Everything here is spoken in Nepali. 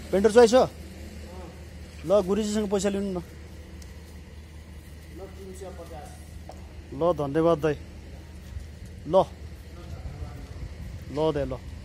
पेन्टर चोइस हो ल गुरुजीसँग पैसा लिनु न ल धन्यवाद दाइ ल ल दाइ ल